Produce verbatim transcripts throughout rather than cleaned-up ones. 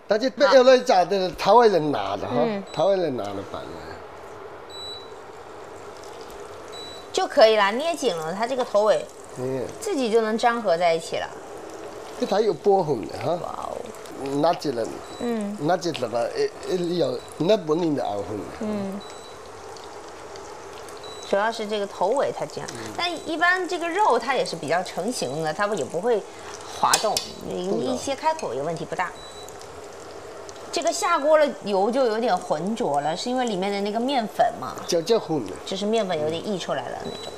但是要来炸的头尾能拿的哈，头尾能拿的板了。 就可以啦，捏紧了，它这个头尾， 嗯， 自己就能粘合在一起了。 这它有波痕的哈。 哇哦。 拿起来，嗯，拿起来吧，一有那不能的熬痕。嗯。 主要是这个头尾它这样，嗯、但一般这个肉它也是比较成型的，它也不会滑动，一切开口也问题不大。这个下锅了油就有点浑浊了，是因为里面的那个面粉嘛， 叫叫混的， 就是面粉有点溢出来了那种。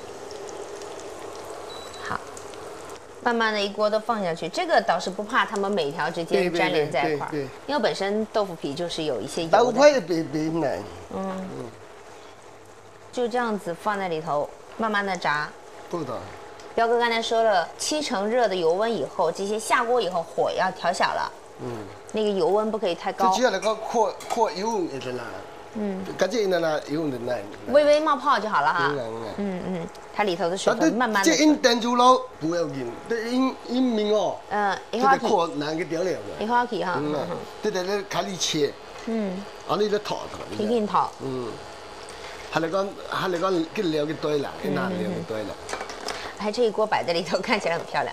好，慢慢的一锅都放下去，这个倒是不怕它们每条之间粘连在一块儿，因为本身豆腐皮就是有一些油的。 豆腐也别别难。嗯。嗯就这样子放在里头，慢慢的炸。 不的。 彪哥刚才说了，七成热的油温以后，这些下锅以后火要调小了。嗯。那个油温不可以太高。 只要那个扩扩油一点啦。嗯。赶紧那那油的那。 微微冒泡就好了哈。嗯嗯。它里头的水分慢慢的。 这因电住了不要紧，这因因明哦。 嗯，一会儿扩难个调料的。一会儿去哈。 嗯。这在那开里切。嗯。啊，你在炒它。 平平炒。 嗯。还来讲，还来讲，给料给堆了，给拿料给堆了。 哎，这一锅摆在里头，看起来很漂亮。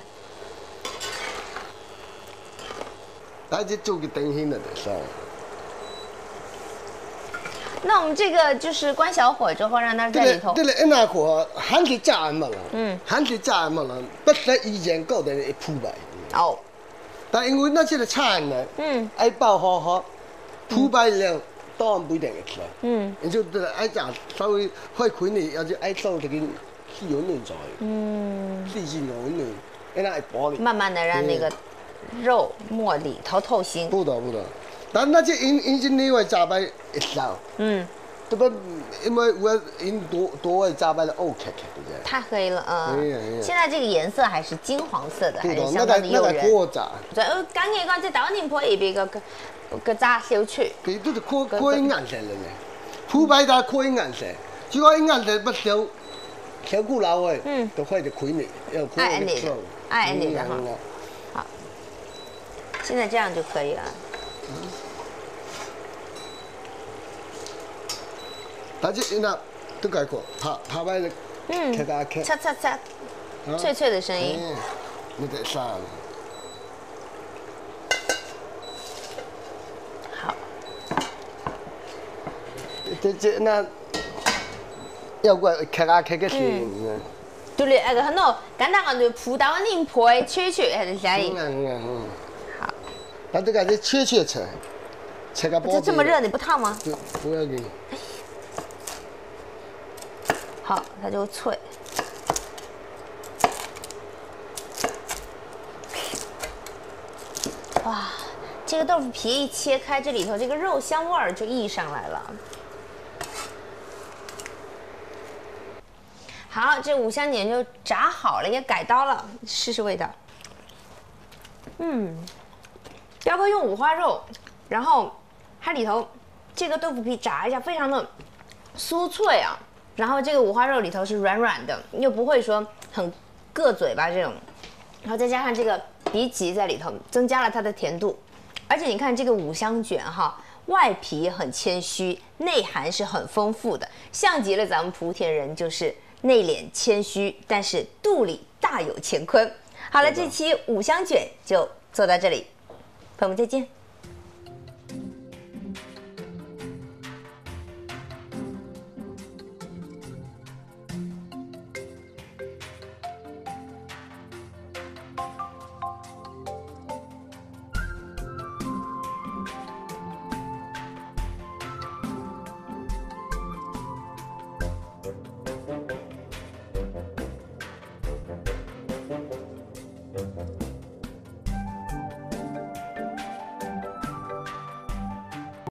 大家做个灯芯了的是。 那我们这个就是关小火之后，让它在里头。 对了，一拿火，喊起炸嘛了。嗯。喊起炸嘛了，不是以前搞的一铺白。哦。但因为那些的菜呢，嗯，爱爆好好，铺白了。当然不一定会吃，嗯，你就对爱炸稍微快开呢，要就爱烧这个细油嫩在，嗯，细细油嫩，哎那爱薄的。 慢慢的让那个肉末里头透心。 不的不的，但那些因因是你会炸白一烧，嗯，这不因为我因多多会炸白的 OK 的。 太黑了，嗯。现在这个颜色还是金黄色的，还是相当的诱人。 那个过炸。 对，我刚才讲这台湾人婆一边个个。个炸小脆， 佢都是可可以颜色了呢，铺白它可以颜色，如果颜色不小，小古老的，嗯，都快就开你，要开你的，爱你的哈。好，现在这样就可以了。 但是那都改过，拍拍白的，嗯， 嚓嚓嚓，脆脆的声音。 你得上。这这那要怪开啊开个声音。 对了，那个很喏，简单个就葡萄泥皮切切还是啥的。 嗯嗯嗯。好。那这个是切切吃，切个包。 这这么热，你不烫吗？ 不，不要紧。 好，它就脆。哇，这个豆腐皮一切开，这里头这个肉香味儿就溢上来了。好，这五香卷就炸好了，也改刀了，试试味道。嗯，彪哥用五花肉，然后它里头这个豆腐皮炸一下，非常的酥脆啊。然后这个五花肉里头是软软的，又不会说很硌嘴巴这种。然后再加上这个荸荠在里头，增加了它的甜度。而且你看这个五香卷哈，外皮很谦虚，内涵是很丰富的，像极了咱们莆田人就是内敛谦虚，但是肚里大有乾坤。好了，这期五香卷就做到这里，朋友们再见。